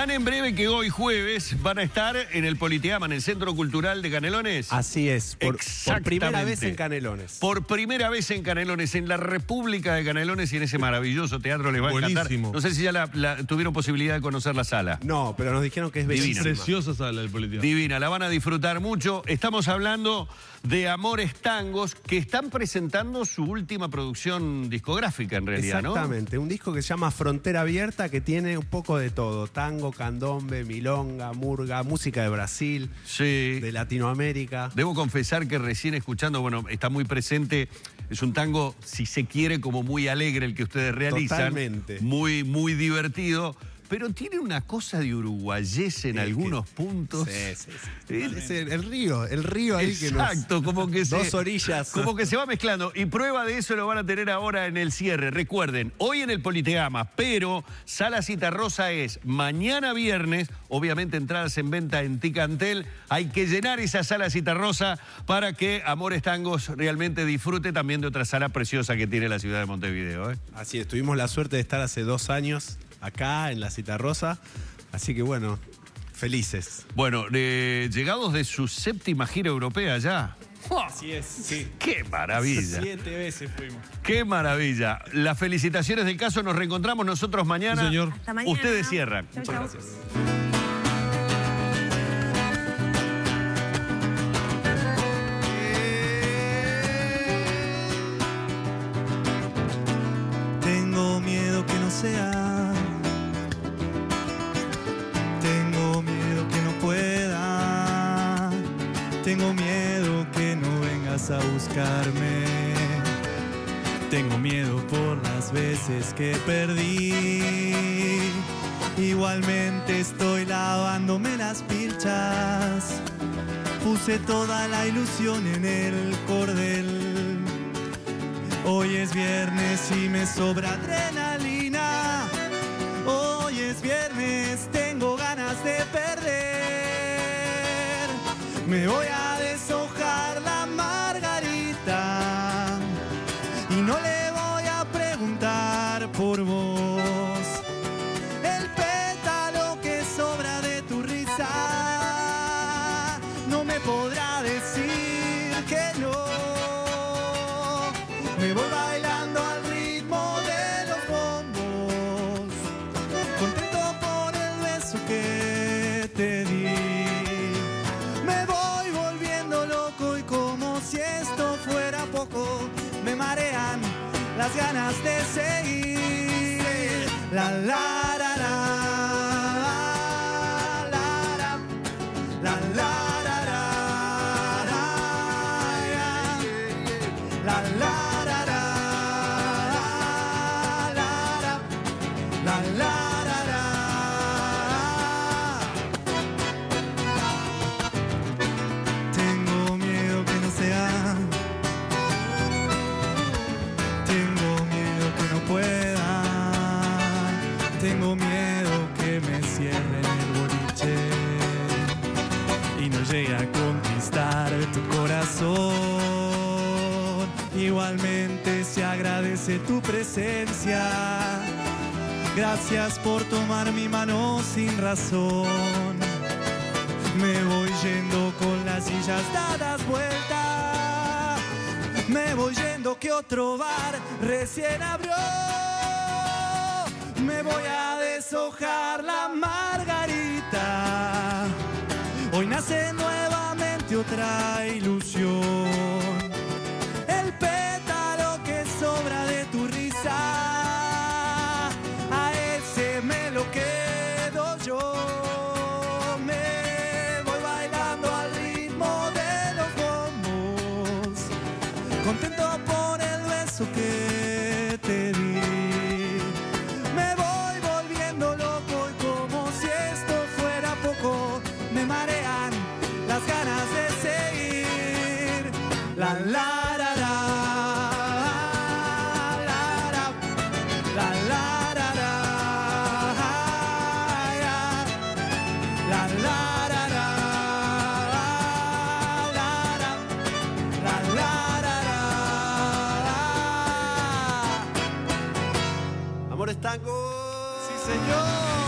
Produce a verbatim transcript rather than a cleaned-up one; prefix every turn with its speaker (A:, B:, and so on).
A: Tan en breve que hoy jueves van a estar en el Politeama, en el Centro Cultural de Canelones.
B: Así es, por, por primera vez en Canelones.
A: Por primera vez en Canelones, en la República de Canelones y en ese maravilloso teatro les va a encantar.
C: Buenísimo.
A: No sé si ya la, la, tuvieron posibilidad de conocer la sala.
B: No, pero nos dijeron que es bellísima.
C: Preciosa sala del Politeama.
A: Divina, la van a disfrutar mucho. Estamos hablando de Amores Tangos, que están presentando su última producción discográfica en realidad, ¿no?
B: Exactamente, un disco que se llama Frontera Abierta, que tiene un poco de todo: tango, candombe, milonga, murga, música de Brasil,
A: Sí.
B: de Latinoamérica.
A: Debo confesar que recién escuchando, bueno, está muy presente, es un tango, si se quiere, como muy alegre el que ustedes realizan.
B: Totalmente.
A: Muy, muy divertido. Pero tiene una cosa de uruguayés en
B: Es
A: algunos
B: que-
A: puntos.
B: Sí, sí, sí.
A: Eh,
B: Es el, el río, el río ahí que nos...
A: Exacto, como que se,
B: Dos orillas.
A: Como que se va mezclando. Y prueba de eso lo van a tener ahora en el cierre. Recuerden, hoy en el Politeama, pero Sala Citarrosa es mañana viernes. Obviamente entradas en venta en Ticantel. Hay que llenar esa Sala Citarrosa para que Amores Tangos realmente disfrute también de otra sala preciosa que tiene la ciudad de Montevideo, ¿eh?
B: Así es, tuvimos la suerte de estar hace dos años acá en la Citarrosa. Así que bueno, felices.
A: Bueno, eh, llegados de su séptima gira europea ya.
D: Así es, sí.
A: ¡Qué maravilla!
D: Siete veces fuimos.
A: ¡Qué maravilla! Las felicitaciones del caso. Nos reencontramos nosotros mañana.
C: Sí, señor.
E: Hasta mañana.
A: Ustedes cierran.
E: Chau,
A: Muchas
E: chau.
A: gracias.
D: Tengo miedo que no sea. Tengo miedo que no pueda. Tengo miedo que no vengas a buscarme. Tengo miedo por las veces que perdí. Igualmente estoy lavándome las pilchas. Puse toda la ilusión en el cordel. Hoy es viernes y me sobra adrenalina. Hoy es viernes, tengo ganas de perder. Me voy a deshojar la margarita y no le voy a preguntar por vos. El pétalo que sobra de tu risa no me podrá decir que no. Me voy bailando al ritmo de los bombos, contento por el beso que te di. Me voy volviendo loco y como si esto fuera poco, me marean las ganas de seguir. La la la la, la la la la la la la. La, la, la, la. Tengo miedo que no sea. Tengo miedo que no pueda. Tengo miedo que me cierren el boliche y no llegue a conquistar tu corazón. Igualmente se agradece tu presencia. Gracias por tomar mi mano sin razón. Me voy yendo con las sillas dadas vuelta. Me voy yendo que otro bar recién abrió. Me voy a deshojar la margarita. Hoy nace nuevamente otra ilusión. El pétalo que sobra de tu risa, me lo quedo yo. Me voy bailando al ritmo de los bombos, contento por el beso que te di. Me voy volviendo loco y como si esto fuera poco, me marean las ganas de seguir. La la la la, la la la la. La la la la, la la la la la.
B: Amores Tangos.
D: Sí, señor.